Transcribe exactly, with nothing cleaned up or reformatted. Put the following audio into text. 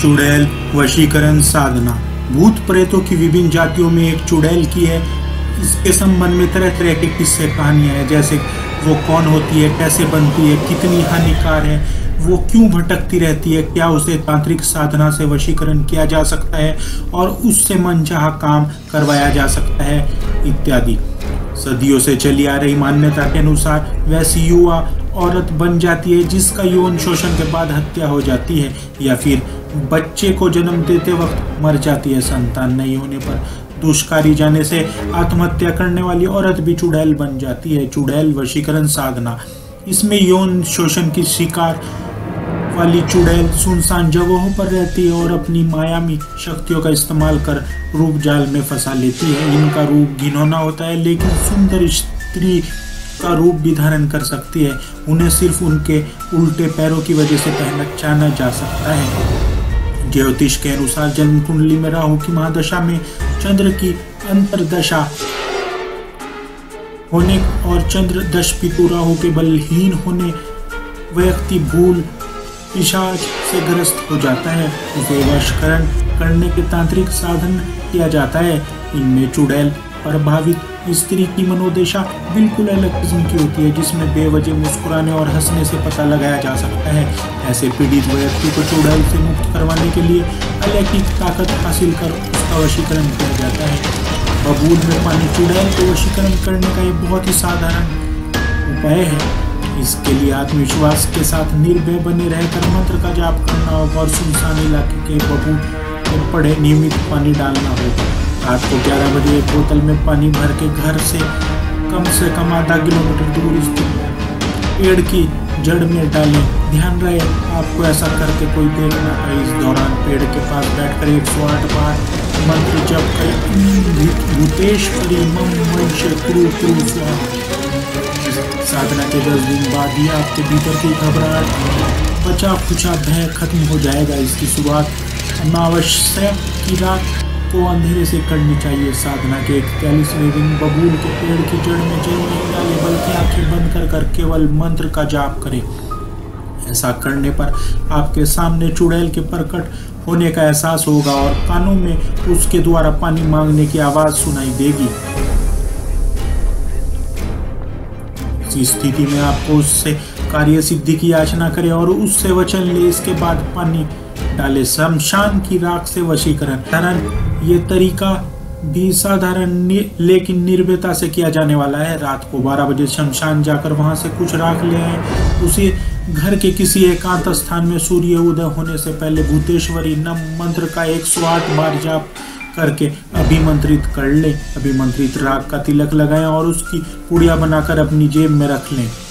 चुड़ैल वशीकरण साधना। भूत प्रेतों की विभिन्न जातियों में एक चुड़ैल की है। इसके संबंध में तरह तरह के किस्से कहानियां हैं, जैसे वो कौन होती है, कैसे बनती है, कितनी हानिकार है, वो क्यों भटकती रहती है, क्या उसे तांत्रिक साधना से वशीकरण किया जा सकता है और उससे मनचाहा काम करवाया जा सकता है इत्यादि। सदियों से चली आ रही मान्यता के अनुसार वैसी युवा औरत बन जाती है जिसका यौन शोषण के बाद हत्या हो जाती है, या फिर बच्चे को जन्म देते वक्त मर जाती है। संतान नहीं होने पर दुष्कारी जाने से आत्महत्या करने वाली औरत भी चुड़ैल बन जाती है। चुड़ैल वशीकरण साधना, इसमें यौन शोषण की शिकार वाली चुड़ैल सुनसान जगहों पर रहती है और अपनी मायावी शक्तियों का इस्तेमाल कर रूप जाल में फंसा लेती है। इनका रूप घिनौना होता है, लेकिन सुंदर स्त्री का रूप भी धारण कर सकती है। उन्हें सिर्फ उनके उल्टे पैरों की वजह से पहचाना जा सकता है। ज्योतिष के अनुसार जन्म कुंडली में राहु की महादशा में चंद्र की अंतरदशा होने और चंद्र दश पितु राहु के बलहीन होने व्यक्ति भूल पिशाच से ग्रस्त हो जाता है। उसे वशीकरण करने के तांत्रिक साधन किया जाता है। इनमें चुड़ैल प्रभावित स्त्री की मनोदशा बिल्कुल अलग किस्म की होती है, जिसमें बेवजह मुस्कुराने और हंसने से पता लगाया जा सकता है। ऐसे पीड़ित व्यक्ति को चुड़ैल से मुक्त करवाने के लिए अलौकिक ताकत हासिल कर उसका वशीकरण किया जाता है। बबूल में पानी चुड़ैल को वशीकरण करने का एक बहुत ही साधारण उपाय है। इसके लिए आत्मविश्वास के साथ निर्भय बने रहकर मंत्र का जाप करना होगा और सुनसान इलाके के बबूल में पड़े नियमित पानी डालना होगा। रात को ग्यारह बजे एक बोतल में पानी भर के घर से कम से कम आधा किलोमीटर दूर स्थित पेड़ की जड़ में डालें। ध्यान रहे आपको ऐसा करके कोई देखना है। इस दौरान पेड़ के पास बैठकर एक सौ आठ बार मंत्र जप करें। भूतेश्वरी मम वंश कुरु कुरु स्वाहा। साधना के दस दिन बाद ही आपके भीतर की घबराहट, बचा खुचा भय खत्म हो जाएगा। इसकी शुरुआत अमावस्या की रात को अंधेरे से करनी चाहिए। साधना के इकतालीसवें दिन बबूल के पेड़ की जड़ में जल नहीं डाले, बल्कि आंखें बंद कर कर केवल मंत्र का जाप करें। ऐसा करने पर आपके सामने चुड़ैल के प्रकट होने का एहसास होगा और कानों में उसके द्वारा पानी मांगने की आवाज सुनाई देगी। इस स्थिति में आपको उससे कार्य सिद्धि की याचना करें और उससे वचन ले। इसके बाद पानी डाले। शमशान की राख से वशीकरण। कारण ये तरीका भी साधारण लेकिन निर्भयता से किया जाने वाला है। रात को बारह बजे शमशान जाकर वहां से कुछ राख ले आए। उसी घर के किसी एकांत स्थान में सूर्य उदय होने से पहले भूतेश्वरी नम मंत्र का एक सौ आठ बार जाप करके अभिमंत्रित कर ले। अभिमंत्रित राख का तिलक लगाएं और उसकी पुड़िया बनाकर अपनी जेब में रख लें।